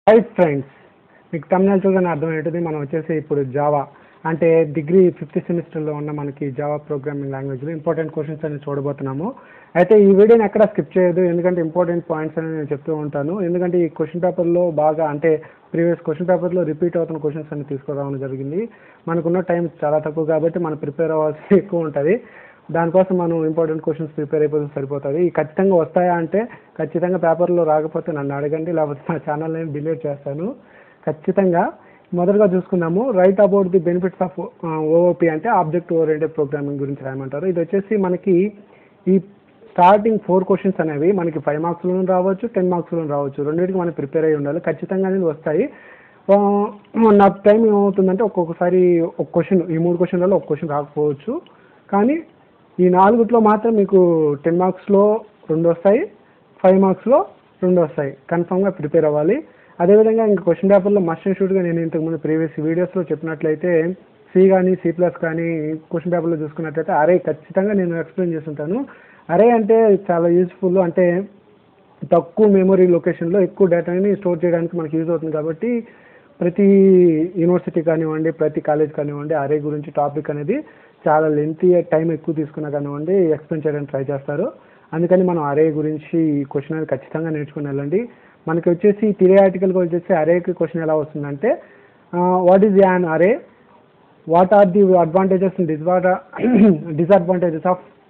Hi friends, మీకు తమిళనాడు చూడగానే అర్థమయ్యేది మనం వచ్చేసి ఇప్పుడు జావా అంటే డిగ్రీ 5th సెమిస్టర్లో ఉన్న మనకి జావా ప్రోగ్రామింగ్ లాంగ్వేజ్లో ఇంపార్టెంట్ క్వశ్చన్స్ అని చూడబోతున్నాము. అయితే ఈ వీడియోని ఎక్కడ స్కిప్ చేయదు, ఎందుకంటే ఇంపార్టెంట్ పాయింట్స్ అని నేను చెప్తూ ఉంటాను. ఎందుకంటే ఈ క్వశ్చన్ పేపర్లో బాగా అంటే ప్రీవియస్ క్వశ్చన్ పేపర్లో రిపీట్ అవుతున్న క్వశ్చన్స్ అన్ని తీసుకురావడం జరిగింది. మనకున్న టైం చాలా తక్కువ కాబట్టి మనం ప్రిపేర్ అవ్వాల్సి ఎక్కువ ఉంటుంది. దానికోసం మనం ఇంపార్టెంట్ క్వశ్చన్స్ ప్రిపేర్ అయిపోతే సరిపోతుంది. ఈ ఖచ్చితంగా వస్తాయా అంటే ఖచ్చితంగా పేపర్లో రాకపోతే నన్ను అడగండి, లేకపోతే నా ఛానల్ నేను డిలీట్ చేస్తాను. ఖచ్చితంగా మొదటగా చూసుకున్నాము, write about the benefits of OOP అంటే ఆబ్జెక్ట్ ఓరియంటెడ్ ప్రోగ్రామింగ్ గురించి రాయమంటారు. ఇది వచ్చేసి మనకి ఈ స్టార్టింగ్ 4 క్వశ్చన్స్ అనేవి మనకి 5 మార్క్స్లోనూ రావచ్చు, 10 మార్క్స్లోనూ రావచ్చు. రెండింటికి మనం ప్రిపేర్ అయ్యి ఉండాలి. ఖచ్చితంగా అనేది వస్తాయి. నా టైం ఏమవుతుందంటే ఒక్కొక్కసారి ఒక క్వశ్చన్, ఈ 3 క్వశ్చన్లలో ఒక క్వశ్చన్ రాకపోవచ్చు, కానీ ఈ 4లో మాత్రం మీకు 10 మార్క్స్లో 2 వస్తాయి, 5 మార్క్స్లో 2 వస్తాయి. కన్ఫామ్గా ప్రిపేర్ అవ్వాలి. అదేవిధంగా ఇంకా క్వశ్చన్ పేపర్లో మస్ట్ అండ్ షూట్గా నేను ఇంతకుముందు ప్రీవియస్ వీడియోస్లో చెప్పినట్లయితే సి కానీ C+ కానీ క్వశ్చన్ పేపర్లో చూసుకున్నట్లయితే అరే ఖచ్చితంగా నేను ఎక్స్ప్లెయిన్ చేస్తుంటాను. అరే అంటే చాలా యూజ్ఫుల్, అంటే తక్కువ మెమరీ లొకేషన్లో ఎక్కువ డేటాని స్టోర్ చేయడానికి మనకి యూజ్ అవుతుంది. కాబట్టి ప్రతి యూనివర్సిటీ కానివ్వండి, ప్రతి కాలేజ్ కానివ్వండి, అరే గురించి టాపిక్ అనేది చాలా లెంతీ టైం ఎక్కువ తీసుకున్నా కానివ్వండి ఎక్స్ప్లెయిన్ చేయడానికి ట్రై చేస్తారు. అందుకని మనం అరే గురించి ఈ క్వశ్చన్ అనేది ఖచ్చితంగా నేర్చుకుని వెళ్ళండి. మనకి వచ్చేసి థియరిటికల్గా వచ్చేసి అరేకి క్వశ్చన్ ఎలా వస్తుందంటే what is an array, what are the advantages and disadvantages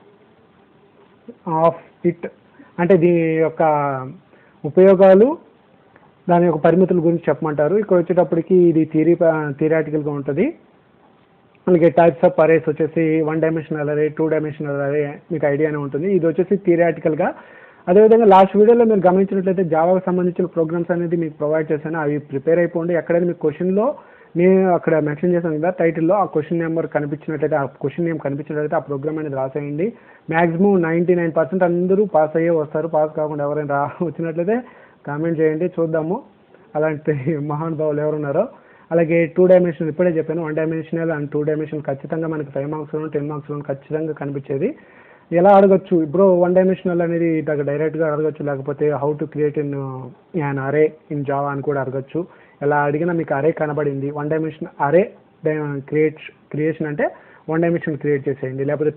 of it, అంటే దీని యొక్క ఉపయోగాలు, దాని యొక్క పరిమితుల గురించి చెప్పమంటారు. ఇక్కడ వచ్చేటప్పటికి ఇది థియరిటికల్గా ఉంటుంది. అలాగే టైప్స్ ఆఫ్ అరేస్ వచ్చేసి 1 డైమెన్షనల్ అరే, 2 డైమెన్షనల్ అరే మీకు ఐడియానే ఉంటుంది. ఇది వచ్చేసి థియరిటికల్గా. అదేవిధంగా లాస్ట్ వీడియోలో మీరు గమనించినట్లయితే జావాకు సంబంధించిన ప్రోగ్రామ్స్ అనేది మీకు ప్రొవైడ్ చేశాను. అవి ప్రిపేర్ అయిపోండి. ఎక్కడైనా మీకు క్వశ్చన్లో నేను అక్కడ మెన్షన్ చేశాను కదా టైటిల్లో, ఆ క్వశ్చన్ నెంబర్ కనిపించినట్లయితే, ఆ క్వశ్చన్ నేమ్ కనిపించినట్లయితే ఆ ప్రోగ్రామ్ అనేది రాసేయండి. మ్యాక్సిమం 99% అందరూ పాస్ అయ్యే వస్తారు. పాస్ కాకుండా ఎవరైనా వచ్చినట్లయితే కామెంట్ చేయండి, చూద్దాము అలాంటి మహానుభావులు ఎవరున్నారో. అలాగే 2 డైమెన్షనల్ ఇప్పుడే చెప్పాను, 1 డైమెన్షనల్ అండ్ 2 డైమెన్షనల్ ఖచ్చితంగా మనకి 5 మార్క్స్లోను 10 మార్క్స్లోను ఖచ్చితంగా కనిపించేది. ఎలా అడగచ్చు ఇప్పుడు 1 డైమెన్షనల్ అనేది డైరెక్ట్గా అడగచ్చు, లేకపోతే how to create an array in Java అని కూడా అడగచ్చు. ఎలా అడిగినా మీకు అరే కనబడింది, 1 డైమెన్షనల్ అరే క్రియేషన్ అంటే 1 డైమెన్షనల్ క్రియేట్ చేసేయండి, లేకపోతే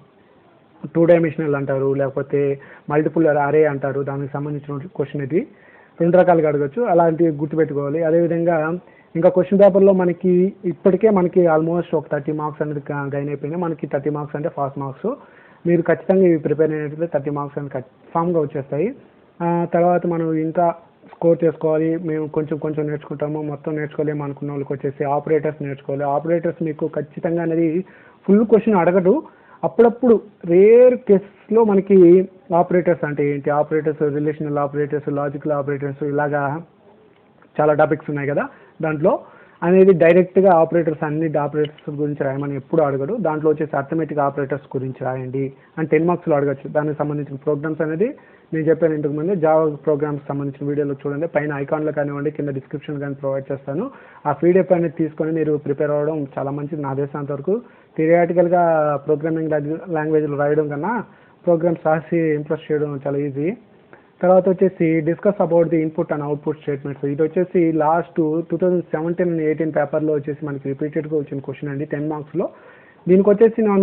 2 డైమెన్షనల్ అంటారు, లేకపోతే మల్టిపుల్ అరే అంటారు. దానికి సంబంధించిన క్వశ్చన్ ఇది 2 రకాలుగా అడగచ్చు. అలాంటివి గుర్తుపెట్టుకోవాలి. అదేవిధంగా ఇంకా క్వశ్చన్ పేపర్లో మనకి ఇప్పటికే మనకి ఆల్మోస్ట్ ఒక 30 మార్క్స్ అనేది గైన్ అయిపోయినాయి. మనకి 30 మార్క్స్ అంటే ఫాస్ట్ మార్క్స్. మీరు ఖచ్చితంగా ఇవి ప్రిపేర్ అయినట్లయితే 30 మార్క్స్ అనేది కన్ఫామ్గా వచ్చేస్తాయి. తర్వాత మనం ఇంకా స్కోర్ చేసుకోవాలి. మేము కొంచెం నేర్చుకుంటాము, మొత్తం నేర్చుకోలేము అనుకున్న వాళ్ళకి వచ్చేసి ఆపరేటర్స్ నేర్చుకోవాలి. ఆపరేటర్స్ మీకు ఖచ్చితంగా అనేది ఫుల్ క్వశ్చన్ అడగడు. అప్పుడప్పుడు రేర్ కేసెస్లో మనకి ఆపరేటర్స్ అంటే ఏంటి, operators, relational operators, logical operators, ఇలాగా చాలా టాపిక్స్ ఉన్నాయి కదా, దాంట్లో అనేది డైరెక్ట్గా ఆపరేటర్స్ అన్ని ఆపరేటర్స్ గురించి రాయమని ఎప్పుడు అడగడు. దాంట్లో వచ్చేసి అర్థమెటిక్ ఆపరేటర్స్ గురించి రాయండి అని 10 మార్క్స్లో అడగచ్చు. దానికి సంబంధించిన ప్రోగ్రామ్స్ అనేది నేను చెప్పాను ఇంతకుముందు, జావా ప్రోగ్రామ్స్ సంబంధించిన వీడియోలో చూడండి. పైన ఐకాన్లో కానివ్వండి, కింద డిస్క్రిప్షన్ కానీ ప్రొవైడ్ చేస్తాను. ఆ పీడిఎఫ్ అనేది తీసుకొని మీరు ప్రిపేర్ అవ్వడం చాలా మంచిది. నా దేశంత వరకు థియరిటికల్గా ప్రోగ్రామింగ్ లాంగ్వేజ్లో రాయడం కన్నా ప్రోగ్రామ్స్ రాసి ఇంప్రెస్ చేయడం చాలా ఈజీ. తర్వాత వచ్చేసి discuss about the input and output statements. ఇది వచ్చేసి లాస్ట్ 2017 and 18 పేపర్లో వచ్చేసి మనకి రిపీటెడ్గా వచ్చిన క్వశ్చన్ అండి 10 మార్క్స్లో. దీనికి వచ్చేసి నేను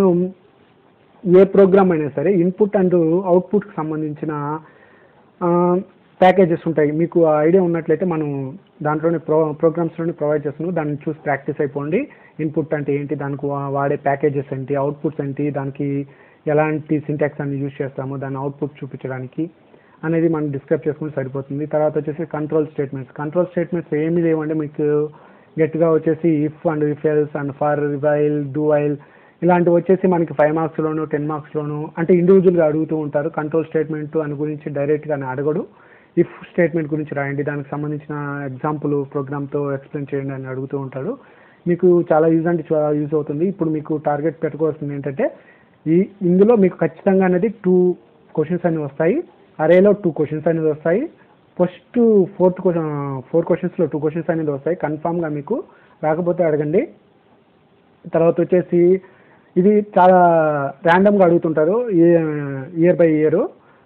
ఏ ప్రోగ్రామ్ అయినా సరే ఇన్పుట్ అండ్ అవుట్పుట్కి సంబంధించిన ప్యాకేజెస్ ఉంటాయి. మీకు ఐడియా ఉన్నట్లయితే మనం దాంట్లోనే ప్రోగ్రామ్స్లోనే ప్రొవైడ్ చేస్తున్నాం. దాన్ని చూసి ప్రాక్టీస్ అయిపోండి. ఇన్పుట్ అంటే ఏంటి, దానికి వాడే ప్యాకేజెస్ ఏంటి, అవుట్పుట్స్ ఏంటి, దానికి ఎలాంటి సింటాక్స్ అన్ని యూజ్ చేస్తాము దాన్ని అవుట్పుట్ చూపించడానికి అనేది మనం డిస్క్రైబ్ చేసుకుని సరిపోతుంది. తర్వాత వచ్చేసి కంట్రోల్ స్టేట్మెంట్స్ ఏమీ లేవండి మీకు. గట్టిగా వచ్చేసి if and if else and for, while, do while ఇలాంటివి వచ్చేసి మనకి 5 మార్క్స్లోను 10 మార్క్స్లోను అంటే ఇండివిజువల్గా అడుగుతూ ఉంటారు. కంట్రోల్ స్టేట్మెంట్ అని గురించి డైరెక్ట్గా అడగడు. ఇఫ్ స్టేట్మెంట్ గురించి రాయండి, దానికి సంబంధించిన ఎగ్జాంపుల్ ప్రోగ్రామ్తో ఎక్స్ప్లెయిన్ చేయండి అని అడుగుతూ ఉంటాడు. మీకు చాలా యూజ్ అవుతుంది. ఇప్పుడు మీకు టార్గెట్ పెట్టుకోవాల్సింది ఏంటంటే ఇందులో మీకు ఖచ్చితంగా అనేది 2 క్వశ్చన్స్ అనేవి వస్తాయి. అరేలో 2 క్వశ్చన్స్ అనేది వస్తాయి. ఫస్ట్ 4 క్వశ్చన్స్లో 2 క్వశ్చన్స్ అనేది వస్తాయి. కన్ఫామ్గా మీకు రాకపోతే అడగండి. తర్వాత వచ్చేసి ఇది చాలా ర్యాండమ్గా అడుగుతుంటారు year by year.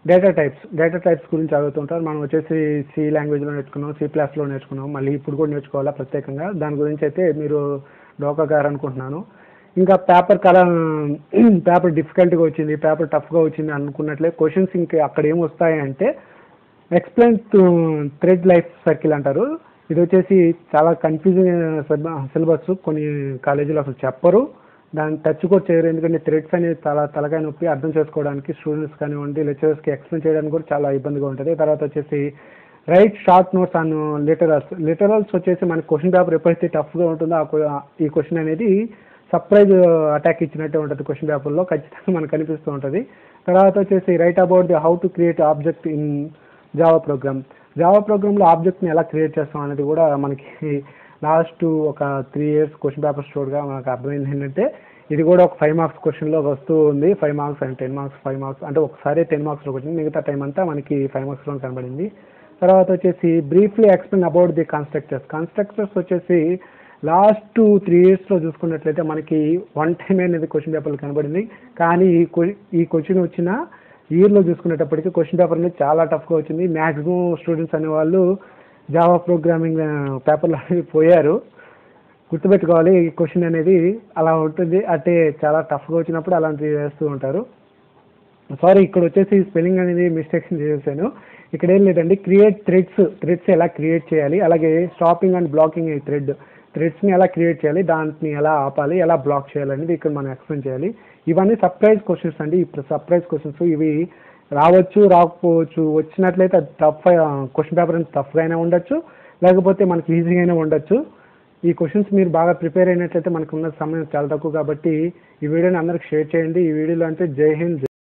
Data types గురించి చదువుతుంటారు. మనం వచ్చేసి సి లాంగ్వేజ్లో నేర్చుకున్నాం, C++లో నేర్చుకున్నాం, మళ్ళీ ఇప్పుడు కూడా నేర్చుకోవాలా ప్రత్యేకంగా. దాని గురించి అయితే మీరు డోకా గారు అనుకుంటున్నాను. ఇంకా పేపర్ డిఫికల్ట్గా వచ్చింది, పేపర్ టఫ్గా వచ్చింది అనుకున్నట్లే క్వశ్చన్స్ ఇంకా అక్కడ ఏం వస్తాయి అంటే ఎక్స్ప్లెయిన్ థ్రెడ్ లైఫ్ సర్కిల్ అంటారు. ఇది వచ్చేసి చాలా కన్ఫ్యూజింగ్ సిలబస్. కొన్ని కాలేజీలో అసలు చెప్పరు, దాన్ని టచ్ కూడా చేయరు. ఎందుకంటే థ్రెడ్స్ అనేది చాలా తలకాయ నొప్పి, అర్థం చేసుకోవడానికి స్టూడెంట్స్ కానివ్వండి, లెక్చరర్స్కి ఎక్స్ప్లెయిన్ చేయడానికి కూడా చాలా ఇబ్బందిగా ఉంటుంది. తర్వాత వచ్చేసి write short notes on literals వచ్చేసి మనకి క్వశ్చన్ పేపర్ ఎప్పుడైతే టఫ్గా ఉంటుందో ఈ క్వశ్చన్ అనేది సర్ప్రైజ్ అటాక్ ఇచ్చినట్టే ఉంటుంది. క్వశ్చన్ పేపర్లో ఖచ్చితంగా మనకు కనిపిస్తూ ఉంటుంది. తర్వాత వచ్చేసి write about the how to create object in Java ప్రోగ్రామ్లో ఆబ్జెక్ట్ని ఎలా క్రియేట్ చేస్తాం అనేది కూడా మనకి లాస్ట్ ఒక 3 years క్వశ్చన్ పేపర్ స్టోర్గా మనకు అర్థమైంది ఏంటంటే ఇది కూడా ఒక 5 marks క్వశ్చన్లో వస్తూ ఉంది. 5 marks అండ్ 10 marks, 5 marks అంటే ఒకసారి 10 marksలో వచ్చింది, మిగతా టైం అంతా మనకి 5 marksలో కనబడింది. తర్వాత వచ్చేసి briefly explain about the constructors వచ్చేసి లాస్ట్ 3 yearsలో చూసుకున్నట్లయితే మనకి 1 time అనేది క్వశ్చన్ పేపర్లో కనబడింది. కానీ ఈ క్వశ్చన్ వచ్చిన ఇయర్లో చూసుకునేటప్పటికి క్వశ్చన్ పేపర్ అనేది చాలా టఫ్గా వచ్చింది. మ్యాక్సిమం స్టూడెంట్స్ అనేవాళ్ళు జావా ప్రోగ్రామింగ్ పేపర్లో అనేది పోయారు. గుర్తుపెట్టుకోవాలి, ఈ క్వశ్చన్ అనేది అలా ఉంటుంది. అంటే చాలా టఫ్గా వచ్చినప్పుడు అలాంటివి వేస్తూ ఉంటారు. సారీ, ఇక్కడ వచ్చేసి స్పెల్లింగ్ అనేది మిస్టేక్స్ చేశాను. ఇక్కడ ఏం లేదండి, క్రియేట్ థ్రెడ్స్ ఎలా క్రియేట్ చేయాలి, అలాగే స్టాపింగ్ అండ్ బ్లాకింగ్ థ్రెడ్స్ని ఎలా క్రియేట్ చేయాలి, దాన్ని ఎలా ఆపాలి, ఎలా బ్లాక్ చేయాలి అనేది ఇక్కడ మనం ఎక్స్ప్లెయిన్ చేయాలి. ఇవన్నీ సర్ప్రైజ్ క్వశ్చన్స్ అండి. ఈ సర్ప్రైజ్ క్వశ్చన్స్ ఇవి రావచ్చు, రాకపోవచ్చు. వచ్చినట్లయితే అది టఫ్ క్వశ్చన్ పేపర్ అనేది టఫ్గా అయినా ఉండొచ్చు, లేకపోతే మనకి ఈజీగా అయినా ఉండొచ్చు. ఈ క్వశ్చన్స్ మీరు బాగా ప్రిపేర్ అయినట్లయితే మనకు ఉన్న సమయం చాలా తక్కువ కాబట్టి ఈ వీడియోని అందరికి షేర్ చేయండి. ఈ వీడియోలో అంటే జై హింద్.